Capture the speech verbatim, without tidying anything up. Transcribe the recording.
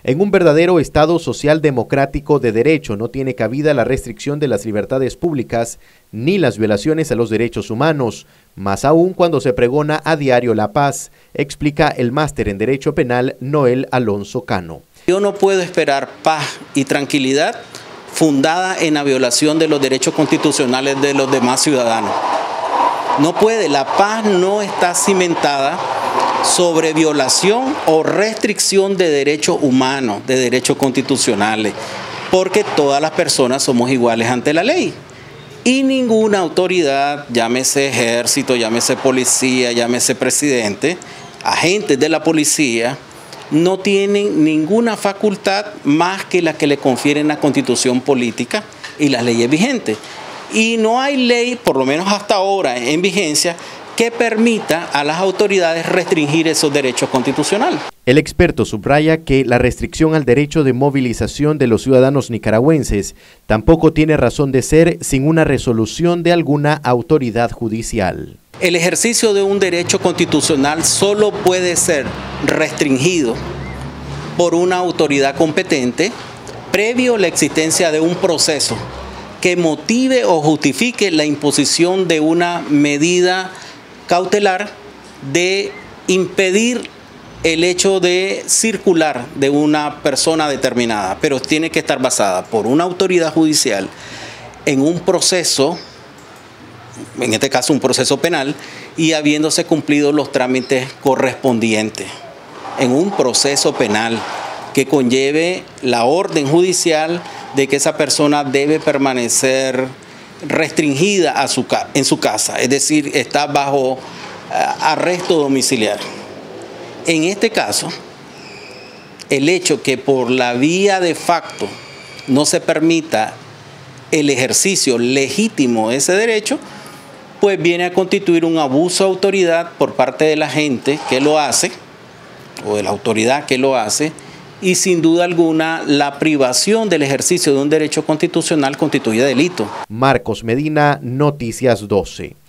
En un verdadero Estado social democrático de derecho no tiene cabida la restricción de las libertades públicas ni las violaciones a los derechos humanos, más aún cuando se pregona a diario la paz, explica el máster en Derecho Penal Noel Alonso Cano. Yo no puedo esperar paz y tranquilidad fundada en la violación de los derechos constitucionales de los demás ciudadanos. No puede, la paz no está cimentada sobre violación o restricción de derechos humanos, de derechos constitucionales, porque todas las personas somos iguales ante la ley. Y ninguna autoridad, llámese ejército, llámese policía, llámese presidente, agentes de la policía, no tienen ninguna facultad más que la que le confieren la Constitución política y las leyes vigentes. Y no hay ley, por lo menos hasta ahora en vigencia, que permita a las autoridades restringir esos derechos constitucionales. El experto subraya que la restricción al derecho de movilización de los ciudadanos nicaragüenses tampoco tiene razón de ser sin una resolución de alguna autoridad judicial. El ejercicio de un derecho constitucional solo puede ser restringido por una autoridad competente previo a la existencia de un proceso que motive o justifique la imposición de una medida cautelar de impedir el hecho de circular de una persona determinada, pero tiene que estar basada por una autoridad judicial en un proceso, en este caso un proceso penal, y habiéndose cumplido los trámites correspondientes en un proceso penal que conlleve la orden judicial de que esa persona debe permanecer restringida a su, en su casa, es decir, está bajo uh, arresto domiciliario. En este caso, el hecho que por la vía de facto no se permita el ejercicio legítimo de ese derecho, pues viene a constituir un abuso de autoridad por parte de la gente que lo hace, o de la autoridad que lo hace, y sin duda alguna la privación del ejercicio de un derecho constitucional constituye delito. Marcos Medina, Noticias doce.